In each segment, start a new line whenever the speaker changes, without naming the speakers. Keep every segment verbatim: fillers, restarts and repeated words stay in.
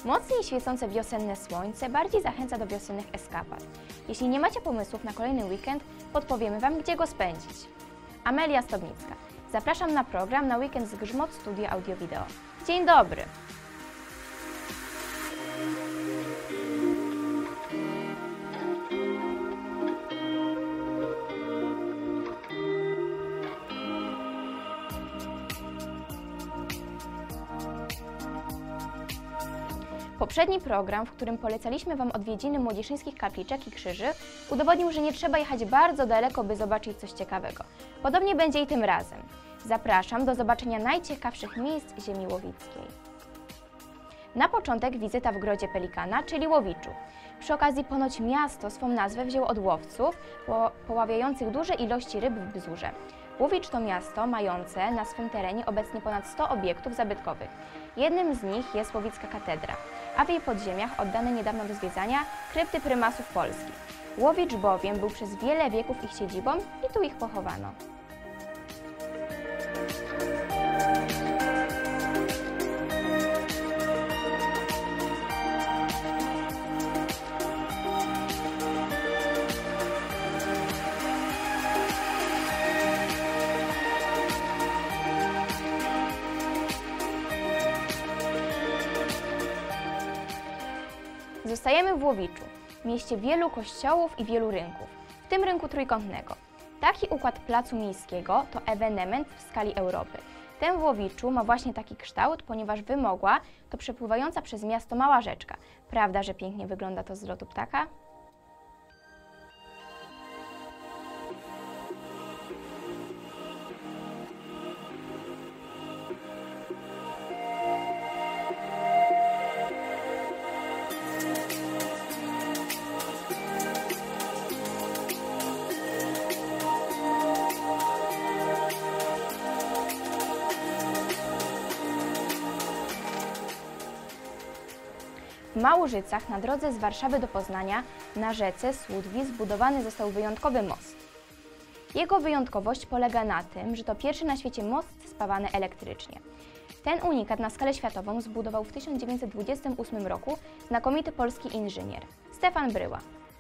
Mocniej świecące wiosenne słońce bardziej zachęca do wiosennych eskapad. Jeśli nie macie pomysłów na kolejny weekend, podpowiemy Wam, gdzie go spędzić. Amelia Stobnicka. Zapraszam na program Na Weekend z Grzmot Studio Audio-Wideo. Dzień dobry! Poprzedni program, w którym polecaliśmy Wam odwiedziny młodzieżyńskich kapliczek i krzyży, udowodnił, że nie trzeba jechać bardzo daleko, by zobaczyć coś ciekawego. Podobnie będzie i tym razem. Zapraszam do zobaczenia najciekawszych miejsc ziemi łowickiej. Na początek wizyta w Grodzie Pelikana, czyli Łowiczu. Przy okazji ponoć miasto swą nazwę wzięło od łowców po, poławiających duże ilości ryb w Bzurze. Łowicz to miasto mające na swym terenie obecnie ponad sto obiektów zabytkowych. Jednym z nich jest Łowicka Katedra, a w jej podziemiach oddane niedawno do zwiedzania krypty prymasów Polski. Łowicz bowiem był przez wiele wieków ich siedzibą i tu ich pochowano. Zostajemy w Łowiczu, mieście wielu kościołów i wielu rynków, w tym rynku trójkątnego. Taki układ placu miejskiego to ewenement w skali Europy. Ten w Łowiczu ma właśnie taki kształt, ponieważ Wymogła to przepływająca przez miasto mała rzeczka. Prawda, że pięknie wygląda to z lotu ptaka? W Małużycach na drodze z Warszawy do Poznania na rzece Słudwi zbudowany został wyjątkowy most. Jego wyjątkowość polega na tym, że to pierwszy na świecie most spawany elektrycznie. Ten unikat na skalę światową zbudował w tysiąc dziewięćset dwudziestym ósmym roku znakomity polski inżynier Stefan Bryła.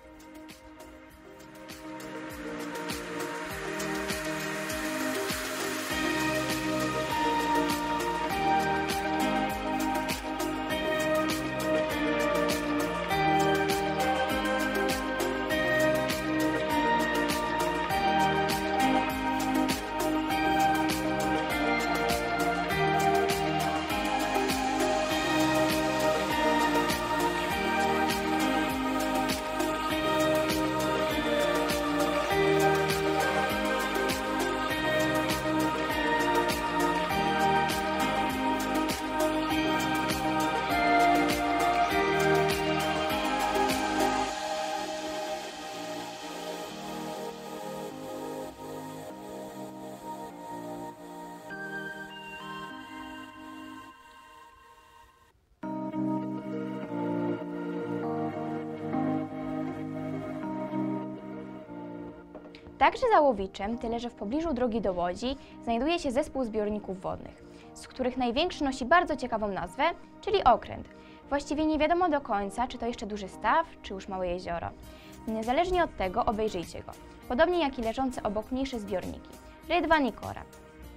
Także za Łowiczem, tyle że w pobliżu drogi do Łodzi, znajduje się zespół zbiorników wodnych, z których największy nosi bardzo ciekawą nazwę, czyli Okręt. Właściwie nie wiadomo do końca, czy to jeszcze duży staw, czy już małe jezioro. Niezależnie od tego obejrzyjcie go, podobnie jak i leżące obok mniejsze zbiorniki, Rydwan i Korak.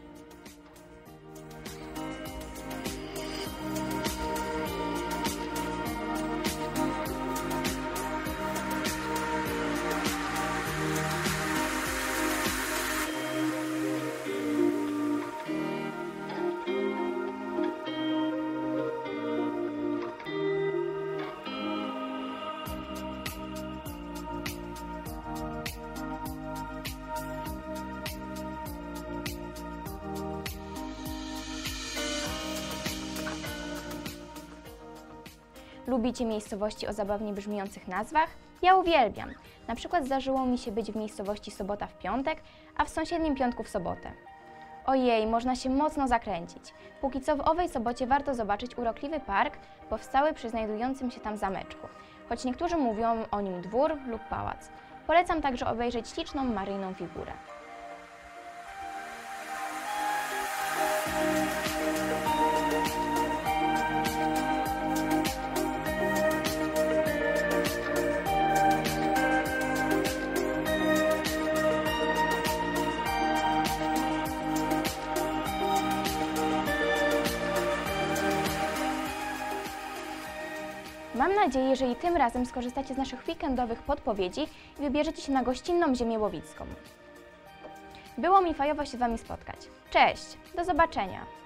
Lubicie miejscowości o zabawnie brzmiących nazwach? Ja uwielbiam. Na przykład zdarzyło mi się być w miejscowości Sobota w piątek, a w sąsiednim piątku w sobotę. Ojej, można się mocno zakręcić. Póki co w owej sobocie warto zobaczyć urokliwy park powstały przy znajdującym się tam zameczku, choć niektórzy mówią o nim dwór lub pałac. Polecam także obejrzeć śliczną maryjną figurę. nadzieję, że i tym razem skorzystacie z naszych weekendowych podpowiedzi i wybierzecie się na gościnną ziemię łowicką. Było mi fajowo się z Wami spotkać. Cześć, do zobaczenia!